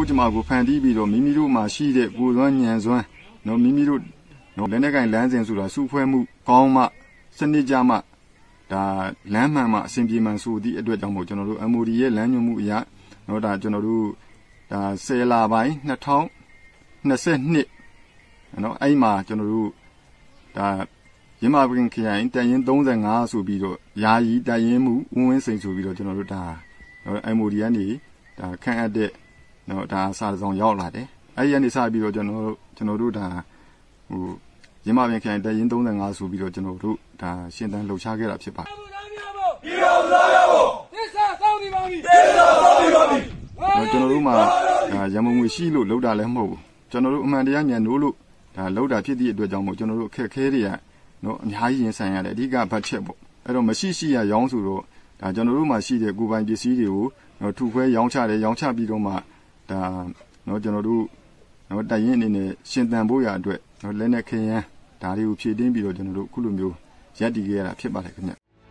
ကျမကိုဖန်တီးပြီးတော့မိမိတို့မှာရှိတဲ့ကိုယ်စွမ်းဉာဏ်စွမ်းနော်မိမိတို့နော်လက်နဲ့ကင်လမ်းစဉ်ဆိုတာစုဖွဲ့မှုကောင်းမှစနစ်ကြမှဒါလမ်းမှန်မှအစဉ်ပြေမှန်ဆိုသည့်အတွက်ကြောင့်မို့ကျွန်တော်တို့ MOD ရဲ့လမ်းညွှန်မှုအရနော်ဒါကျွန်တော်တို့ဒါ10လပိုင်း2022နော်အဲ့မှာကျွန်တော်တို့ဒါရင်းမာပင်ခရိုင်တရင်35ဆိုပြီးတော့ယာယီတရင်မှုဝင်းစိန်ဆိုပြီးတော့ကျွန်တော်တို့ဒါ MOD ကနေဒါခန့်အပ်တဲ့နော်ဒါစာဆောင်ရောက်လာတယ်အဲ့ဒီကနေစပြီးတော့ကျွန်တော်တို့ဒါဟိုရင်းမာပင်ခရိုင်တရင်35ဆိုပြီးတော့ကျွန်တော်တို့ဒါရှင်းတန်းလှုပ်ရှားခဲ့တာဖြစ်ပါတယ်ဒီအောင်စားရဖို့သစ္စာစောင့်နေပါပြီသစ္စာစောင့်နေပါပြီကျွန်တော်တို့မှာရမုံငွေရှိလို့လောက်တာလည်းမဟုတ်ဘူးကျွန်တော်တို့အမှန်တရားညံနိုးလို့ဒါလောက်တာဖြစ်သည့်အတွက်ကြောင့်မို့ကျွန်တော်တို့အခက်ခဲတွေကနော်အများကြီးရင်ဆိုင်ရတယ်အဓိကဘတ်ချက်ပေါ့အဲ့တော့မရှိရှိရရောင်းဆိုတော့ဒါကျွန်တော်တို့မှာရှိတဲ့ကိုယ်ပိုင်ပစ္စည်းတွေကိုနော်ထုခွဲရောင်းချတယ်ရောင်းချပြီးတော့မှဒါနော်ကျွန်တော်တို့နော်တိုင်ရင်အနေနဲ့ရှင်သန်ဖို့ရအတွက်နော်လက်နဲ့ခရမ်းဒါတွေကိုဖြည့်တင်းပြီးတော့ကျွန်တော်တို့ခုလိုမျိုးရပ်တည်ခဲ့ရတာဖြစ်ပါတယ်ခင်ဗျ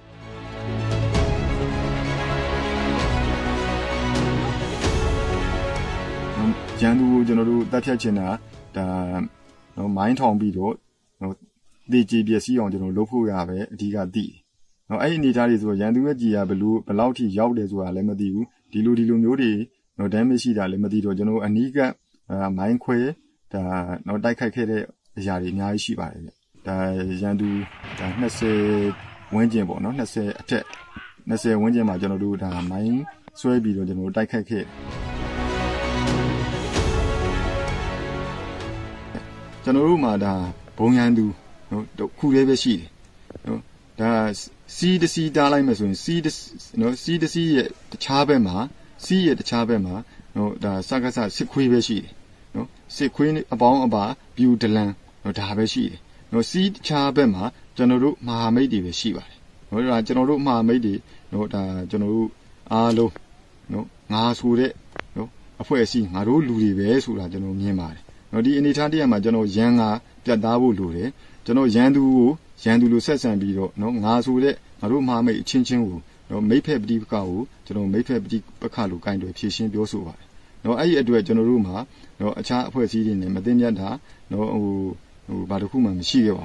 ရန်သူကိုကျွန်တော်တို့တက်ဖြတ်ချင်တာဒါနော်မိုင်းထောင်ပြီးတော့နော်ဒီကြည်ပစ္စည်းအောင်ကျွန်တော်လုပ်ဖို့ရပဲအဓိကသိနော်အဲ့ဒီအနေထားတွေဆိုရန်သူရဲ့ကြည်ရဘလောက်ထိရောက်တယ်ဆိုတာလည်းမသိဘူးဒီလိုမျိုးတွေနော် damage ရှိတာလည်းမသိတော့ကျွန်တော်အနီးကမိုင်းခွဲဒါနော်တိုက်ခိုက်ခဲ့တဲ့အရာတွေအများကြီးရှိပါတယ်ဗျဒါရန်သူဒါ20ဝန်းကျင်ပေါ့နော်20အထက်20ဝန်းကျင်မှာကျွန်တော်တို့ဒါမိုင်းဆွဲပြီးတော့ကျွန်တော်တို့တိုက်ခိုက်ခဲ့ကျွန်တော်တို့မှာဒါဘုံရန်သူနော်ခုလေးပဲရှိတယ်နော်ဒါစီးတစီးတားလိုက်မယ်ဆိုရင်စီးတစီးရဲ့တခြားဘက်မှာစီးရဲ့တခြားဘက်မှာနော်ဒါစကားစစ်ခွေးပဲရှိတယ်နော်စစ်ခွေးအပေါင်းအပါပြူဒလန်နော်ဒါပဲရှိတယ်နော်စီးတခြားဘက်မှာကျွန်တော်တို့မဟာမိတ်တွေပဲရှိပါတယ်နော်ဒါကျွန်တော်တို့မဟာမိတ်တွေနော်ဒါကျွန်တော်တို့အားလုံးနော်ငါဆိုတဲ့နော်အဖွဲ့အစည်းငါတို့လူတွေပဲဆိုတာကျွန်တော်မြင်ပါတယ်နော်ဒီအနေထားတရမှာကျွန်တော်ရန်ကပြတ်သားဖို့လိုတယ်ကျွန်တော်ရန်သူလိုဆက်ဆံပြီးတော့နော်ငါဆိုတဲ့ငါတို့မဟာမိတ်အချင်းချင်းကိုနော်မိတ်ဖက်ပဋိပက္ခကိုကျွန်တော်မိတ်ဖက်ပဋိပက္ခလိုကိုင်းတွေဖြည့်ရှင်းပြောဆိုပါတယ်နော်အဲ့ဒီအတွက်ကျွန်တော်တို့မှာနော်အခြားအဖွဲ့အစည်းတွေနဲ့မသိမြတ်တာနော်ဟိုဘာတစ်ခုမှမရှိခဲ့ပါ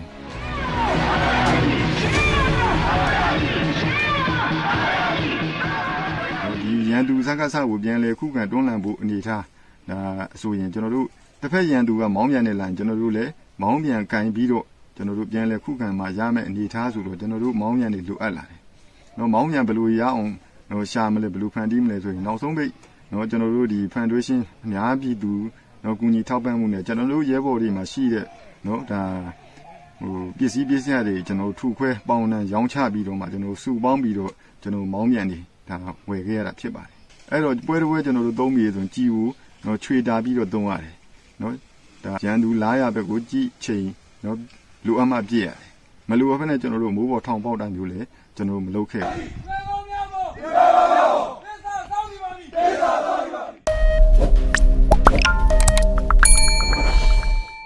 ဘူးဒီရန်သူစကားကိုပြန်လဲခုခံတွန်းလှန်ဖို့အနေထားဒါဆိုရင်ကျွန်တော်တို့တစ်ဖက်ရန်သူကမောင်းပြန်နေလာရင်ကျွန်တော်တို့လည်းမောင်းပြန်ကင်ပြီးတော့ကျွန်တော်တို့ပြန်လဲခုခံမှာရမယ့်အနေထားဆိုတော့ကျွန်တော်တို့မောင်းပြန်နေလိုအပ်လာတယ်နော်မောင်းပြန်ဘယ်လိုရအောင်နော်ရှာမလဲဘယ်လိုဖန်တီးမလဲဆိုရင်နောက်ဆုံးပိတ်နော်ကျွန်တော်တို့ဒီဖန်တွဲရှင်းအများပြည်သူနော်ကူညီထောက်ပံ့မှုနဲ့ကျွန်တော်တို့ရဲဘော်တွေမှာရှိတဲ့နော်ဒါဟိုပစ္စည်းတွေကျွန်တော်ထုခွဲပေါင်းနှံရောင်းချပြီးတော့မှကျွန်တော်စုပေါင်းပြီးတော့ကျွန်တော်မောင်းပြန်နေဒါဝယ်ခဲ့ရတာဖြစ်ပါတယ်အဲ့တော့ပွဲကျွန်တော်တို့သုံးပြီးဆိုရင်ကြည်ကိုနော်ခြွေတာပြီးတော့သုံးရတယ်နော်ဒါရန်သူလားရဘက်ကိုကြည်ချိန်နော်လူအမှပြည့်ရတယ်မလူအဖက်နဲ့ကျွန်တော်တို့မိုးပေါ်ထောင်ပေါက်တာမျိုးလေကျွန်တော်မလုပ်ခဲ့ဘူး